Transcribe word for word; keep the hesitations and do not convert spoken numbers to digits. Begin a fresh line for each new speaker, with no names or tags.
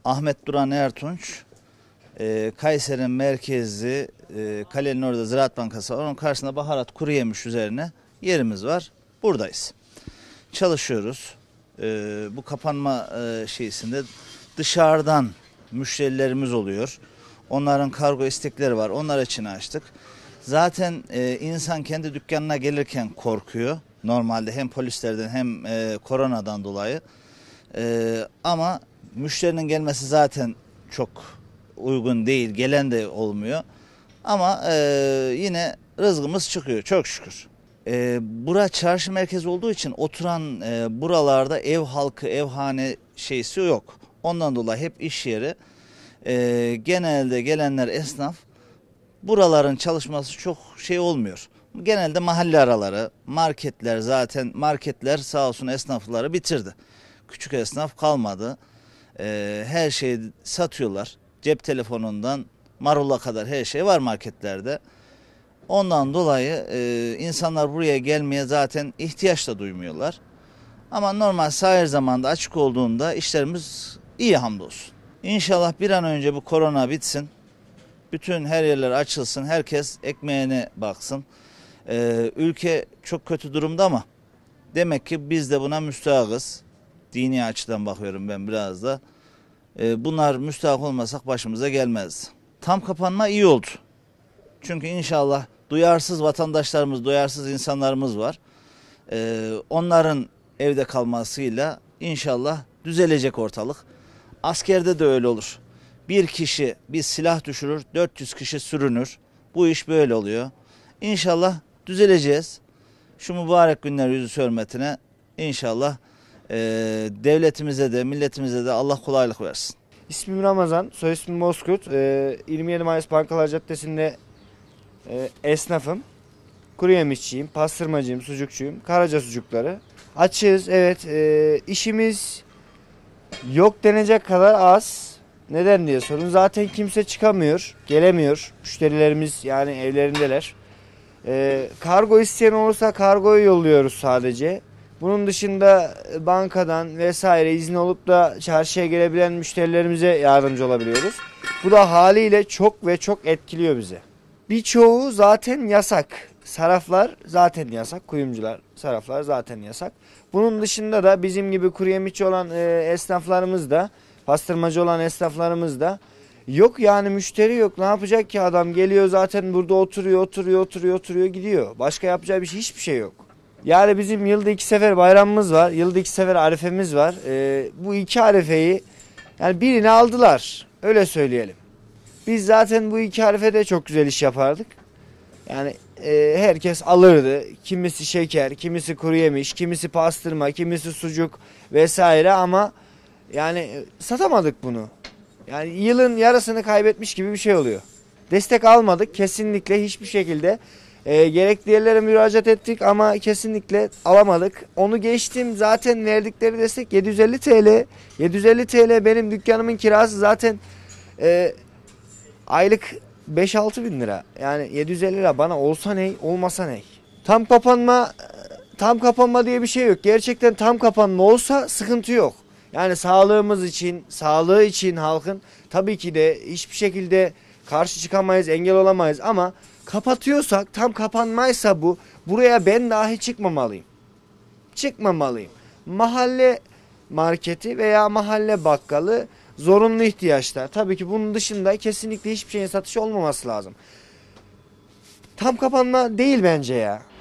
Ahmet Duran Ertunç, e, Kayseri'nin merkezi, e, kalenin orada Ziraat Bankası var. Onun karşısında baharat kuru yemiş üzerine yerimiz var. Buradayız. Çalışıyoruz. E, bu kapanma e, şeysinde dışarıdan müşterilerimiz oluyor. Onların kargo istekleri var. Onlar için açtık. Zaten e, insan kendi dükkanına gelirken korkuyor. Normalde hem polislerden hem e, koronadan dolayı. E, ama müşterinin gelmesi zaten çok uygun değil. Gelen de olmuyor. Ama e, yine rızkımız çıkıyor çok şükür. E, bura çarşı merkezi olduğu için oturan e, buralarda ev halkı, evhane şeysi yok. Ondan dolayı hep iş yeri. E, genelde gelenler esnaf. Buraların çalışması çok şey olmuyor. Genelde mahalle araları, marketler zaten marketler sağ olsun esnafları bitirdi. Küçük esnaf kalmadı. Ee, her şeyi satıyorlar. Cep telefonundan marula kadar her şey var marketlerde. Ondan dolayı e, insanlar buraya gelmeye zaten ihtiyaç da duymuyorlar. Ama normal sahir zamanda açık olduğunda işlerimiz iyi hamdolsun. İnşallah bir an önce bu korona bitsin. Bütün her yerler açılsın, herkes ekmeğine baksın. Ee, ülke çok kötü durumda ama demek ki biz de buna müstahakız. Dini açıdan bakıyorum ben biraz da. Ee, bunlar müstahak olmasak başımıza gelmez. Tam kapanma iyi oldu. Çünkü inşallah duyarsız vatandaşlarımız, duyarsız insanlarımız var. Ee, onların evde kalmasıyla inşallah düzelecek ortalık. Askerde de öyle olur. Bir kişi bir silah düşürür, dört yüz kişi sürünür. Bu iş böyle oluyor. İnşallah düzeleceğiz. Şu mübarek günler yüzü hürmetine inşallah e, devletimize de milletimize de Allah kolaylık versin.
İsmim Ramazan, soy ismim Bozkurt. E, yirmi yedi Mayıs Bankalar Caddesi'nde e, esnafım. Kuru yemişçiyim, pastırmacıyım, sucukçuyum, Karaca sucukları. Açığız, evet. E, işimiz yok denecek kadar az. Neden diye sorun. Zaten kimse çıkamıyor, gelemiyor. Müşterilerimiz yani evlerindeler. Ee, kargo isteyen olursa kargoyu yolluyoruz sadece. Bunun dışında bankadan vesaire izin olup da çarşıya gelebilen müşterilerimize yardımcı olabiliyoruz. Bu da haliyle çok ve çok etkiliyor bizi. Birçoğu zaten yasak. Saraflar zaten yasak. Kuyumcular, saraflar zaten yasak. Bunun dışında da bizim gibi kuru yemişçi olan e, esnaflarımız da, pastırmacı olan esnaflarımız da yok yani müşteri yok. Ne yapacak ki adam geliyor zaten burada oturuyor oturuyor oturuyor oturuyor gidiyor. Başka yapacağı bir şey hiçbir şey yok. Yani bizim yılda iki sefer bayramımız var. Yılda iki sefer arefemiz var. Ee, bu iki arefeyi yani birini aldılar. Öyle söyleyelim. Biz zaten bu iki arefede çok güzel iş yapardık. Yani e, herkes alırdı. Kimisi şeker, kimisi kuru yemiş, kimisi pastırma, kimisi sucuk vesaire ama yani satamadık bunu. Yani yılın yarısını kaybetmiş gibi bir şey oluyor. Destek almadık kesinlikle hiçbir şekilde. E, gerekli yerlere müracaat ettik ama kesinlikle alamadık. Onu geçtim zaten verdikleri destek yedi yüz elli TL. yedi yüz elli TL benim dükkanımın kirası zaten e, aylık beş altı bin lira. Yani yedi yüz elli lira bana olsa ne olmasa ne. Tam kapanma tam kapanma diye bir şey yok. Gerçekten tam kapanma olsa sıkıntı yok. Yani sağlığımız için, sağlığı için halkın tabii ki de hiçbir şekilde karşı çıkamayız, engel olamayız ama kapatıyorsak, tam kapanmaysa bu, buraya ben dahi çıkmamalıyım. Çıkmamalıyım. Mahalle marketi veya mahalle bakkalı zorunlu ihtiyaçlar. Tabii ki bunun dışında kesinlikle hiçbir şeyin satışı olmaması lazım. Tam kapanma değil bence ya.